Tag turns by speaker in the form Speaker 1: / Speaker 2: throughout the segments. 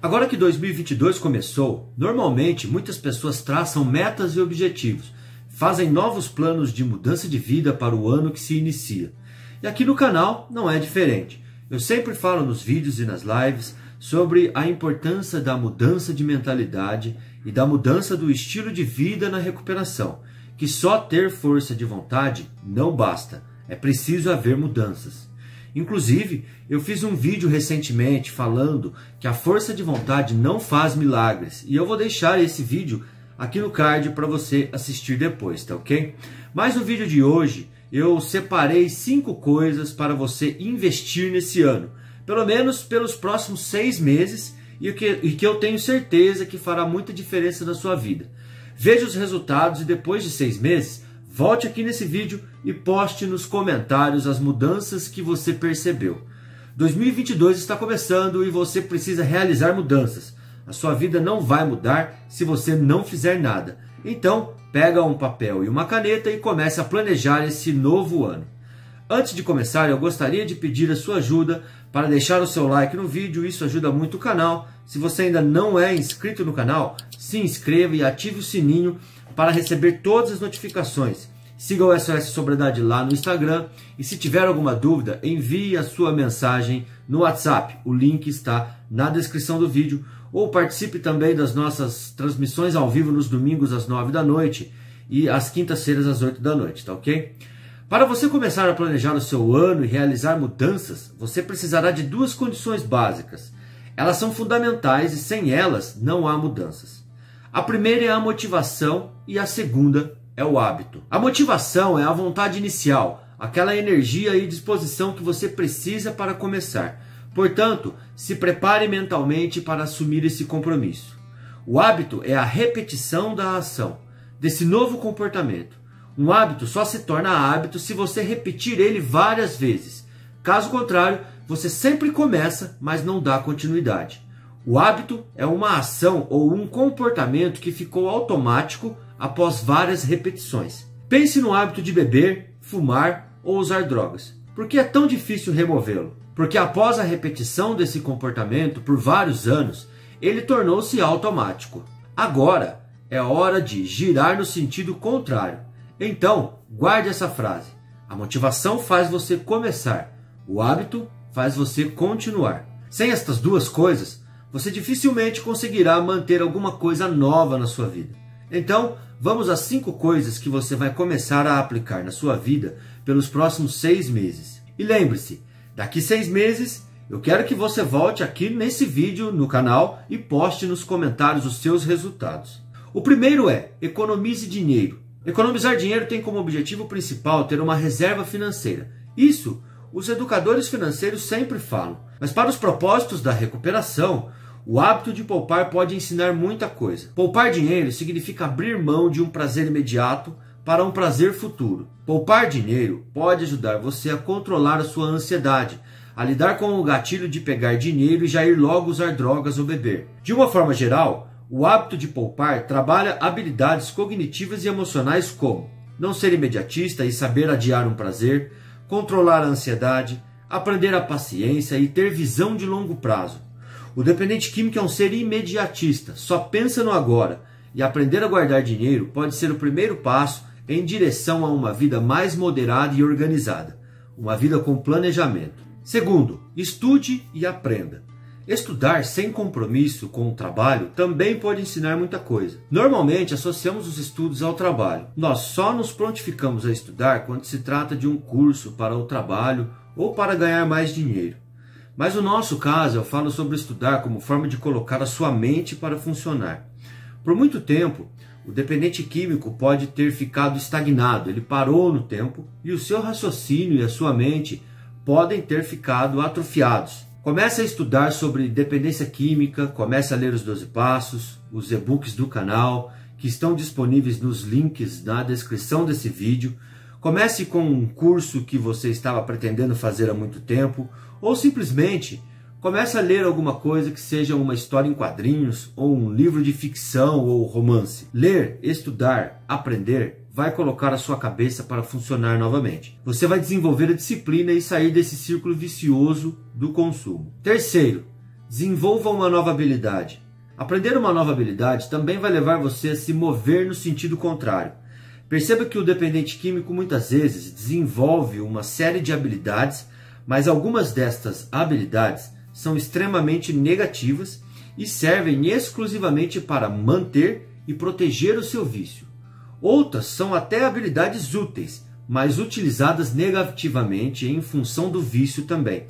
Speaker 1: Agora que 2022 começou, normalmente muitas pessoas traçam metas e objetivos, fazem novos planos de mudança de vida para o ano que se inicia. E aqui no canal não é diferente. Eu sempre falo nos vídeos e nas lives sobre a importância da mudança de mentalidade e da mudança do estilo de vida na recuperação, que só ter força de vontade não basta, é preciso haver mudanças. Inclusive, eu fiz um vídeo recentemente falando que a força de vontade não faz milagres. E eu vou deixar esse vídeo aqui no card para você assistir depois, tá ok? Mas no vídeo de hoje, eu separei 5 coisas para você investir nesse ano. Pelo menos pelos próximos 6 meses e que eu tenho certeza que fará muita diferença na sua vida. Veja os resultados e depois de 6 meses, volte aqui nesse vídeo e poste nos comentários as mudanças que você percebeu. 2022 está começando e você precisa realizar mudanças. A sua vida não vai mudar se você não fizer nada. Então, pega um papel e uma caneta e comece a planejar esse novo ano. Antes de começar, eu gostaria de pedir a sua ajuda para deixar o seu like no vídeo, isso ajuda muito o canal. Se você ainda não é inscrito no canal, se inscreva e ative o sininho para receber todas as notificações. Siga o SOS Sobriedade lá no Instagram e se tiver alguma dúvida, envie a sua mensagem no WhatsApp. O link está na descrição do vídeo. Ou participe também das nossas transmissões ao vivo nos domingos às 9 da noite e às quintas-feiras às 8 da noite, tá ok? Para você começar a planejar o seu ano e realizar mudanças, você precisará de 2 condições básicas. Elas são fundamentais e sem elas não há mudanças. A primeira é a motivação e a segunda é o hábito. A motivação é a vontade inicial, aquela energia e disposição que você precisa para começar. Portanto, se prepare mentalmente para assumir esse compromisso. O hábito é a repetição da ação, desse novo comportamento. Um hábito só se torna hábito se você repetir ele várias vezes. Caso contrário, você sempre começa, mas não dá continuidade. O hábito é uma ação ou um comportamento que ficou automático após várias repetições. Pense no hábito de beber, fumar ou usar drogas. Por que é tão difícil removê-lo? Porque após a repetição desse comportamento por vários anos, ele tornou-se automático. Agora é hora de girar no sentido contrário. Então, guarde essa frase. A motivação faz você começar. O hábito faz você continuar. Sem estas 2 coisas, você dificilmente conseguirá manter alguma coisa nova na sua vida. Então, vamos às 5 coisas que você vai começar a aplicar na sua vida pelos próximos 6 meses. E lembre-se, daqui 6 meses, eu quero que você volte aqui nesse vídeo no canal e poste nos comentários os seus resultados. O primeiro é, economize dinheiro. Economizar dinheiro tem como objetivo principal ter uma reserva financeira. Isso, os educadores financeiros sempre falam. Mas para os propósitos da recuperação, o hábito de poupar pode ensinar muita coisa. Poupar dinheiro significa abrir mão de um prazer imediato para um prazer futuro. Poupar dinheiro pode ajudar você a controlar a sua ansiedade, a lidar com o gatilho de pegar dinheiro e já ir logo usar drogas ou beber. De uma forma geral, o hábito de poupar trabalha habilidades cognitivas e emocionais como não ser imediatista e saber adiar um prazer, controlar a ansiedade, aprender a paciência e ter visão de longo prazo. O dependente químico é um ser imediatista, só pensa no agora, e aprender a guardar dinheiro pode ser o primeiro passo em direção a uma vida mais moderada e organizada, uma vida com planejamento. Segundo, estude e aprenda. Estudar sem compromisso com o trabalho também pode ensinar muita coisa. Normalmente associamos os estudos ao trabalho. Nós só nos prontificamos a estudar quando se trata de um curso para o trabalho ou para ganhar mais dinheiro. Mas no nosso caso, eu falo sobre estudar como forma de colocar a sua mente para funcionar. Por muito tempo, o dependente químico pode ter ficado estagnado, ele parou no tempo e o seu raciocínio e a sua mente podem ter ficado atrofiados. Comece a estudar sobre dependência química, comece a ler os 12 passos, os e-books do canal, que estão disponíveis nos links na descrição desse vídeo. Comece com um curso que você estava pretendendo fazer há muito tempo, ou simplesmente comece a ler alguma coisa que seja uma história em quadrinhos, ou um livro de ficção ou romance. Ler, estudar, aprender vai colocar a sua cabeça para funcionar novamente. Você vai desenvolver a disciplina e sair desse círculo vicioso do consumo. Terceiro, Desenvolva uma nova habilidade. Aprender uma nova habilidade também vai levar você a se mover no sentido contrário. Perceba que o dependente químico muitas vezes desenvolve uma série de habilidades, mas algumas destas habilidades são extremamente negativas e servem exclusivamente para manter e proteger o seu vício. Outras são até habilidades úteis, mas utilizadas negativamente em função do vício também.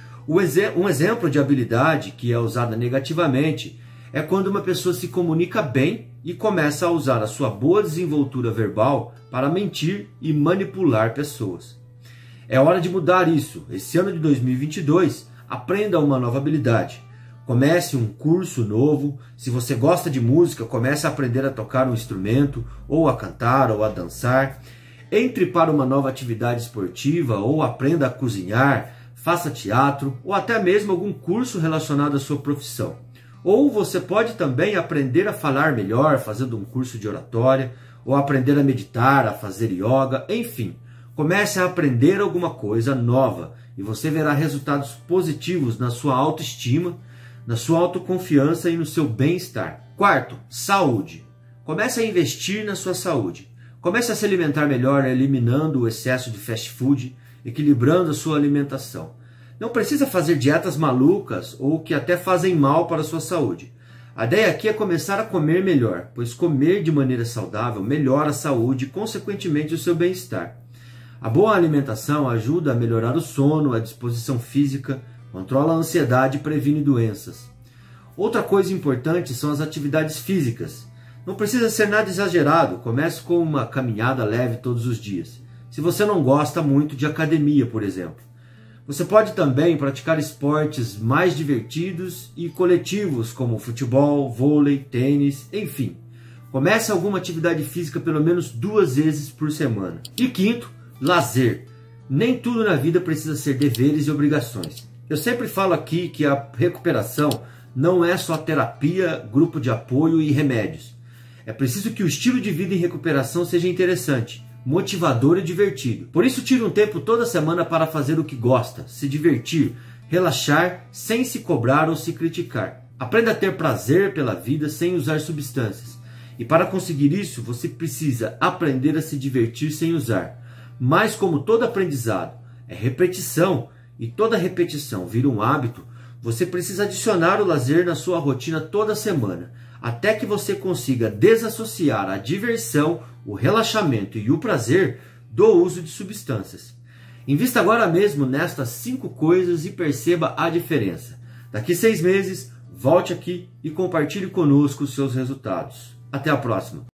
Speaker 1: Um exemplo de habilidade que é usada negativamente é quando uma pessoa se comunica bem e começa a usar a sua boa desenvoltura verbal para mentir e manipular pessoas. É hora de mudar isso. Esse ano de 2022, aprenda uma nova habilidade. Comece um curso novo. Se você gosta de música, comece a aprender a tocar um instrumento, ou a cantar, ou a dançar. Entre para uma nova atividade esportiva, ou aprenda a cozinhar, faça teatro, ou até mesmo algum curso relacionado à sua profissão. Ou você pode também aprender a falar melhor, fazendo um curso de oratória, ou aprender a meditar, a fazer yoga, enfim. Comece a aprender alguma coisa nova e você verá resultados positivos na sua autoestima, na sua autoconfiança e no seu bem-estar. Quarto, saúde. Comece a investir na sua saúde. Comece a se alimentar melhor, eliminando o excesso de fast food, equilibrando a sua alimentação. Não precisa fazer dietas malucas ou que até fazem mal para a sua saúde. A ideia aqui é começar a comer melhor, pois comer de maneira saudável melhora a saúde e, consequentemente, o seu bem-estar. A boa alimentação ajuda a melhorar o sono, a disposição física, controla a ansiedade e previne doenças. Outra coisa importante são as atividades físicas. Não precisa ser nada exagerado, comece com uma caminhada leve todos os dias. Se você não gosta muito de academia, por exemplo. Você pode também praticar esportes mais divertidos e coletivos, como futebol, vôlei, tênis, enfim. Comece alguma atividade física pelo menos 2 vezes por semana. E quinto, lazer. Nem tudo na vida precisa ser deveres e obrigações. Eu sempre falo aqui que a recuperação não é só terapia, grupo de apoio e remédios. É preciso que o estilo de vida em recuperação seja interessante, motivador e divertido. Por isso, tire um tempo toda semana para fazer o que gosta, se divertir, relaxar, sem se cobrar ou se criticar. Aprenda a ter prazer pela vida sem usar substâncias. E para conseguir isso, você precisa aprender a se divertir sem usar. Mas como todo aprendizado é repetição, e toda repetição vira um hábito, você precisa adicionar o lazer na sua rotina toda semana, até que você consiga desassociar a diversão, o relaxamento e o prazer do uso de substâncias. Invista agora mesmo nestas 5 coisas e perceba a diferença. Daqui 6 meses, volte aqui e compartilhe conosco os seus resultados. Até a próxima!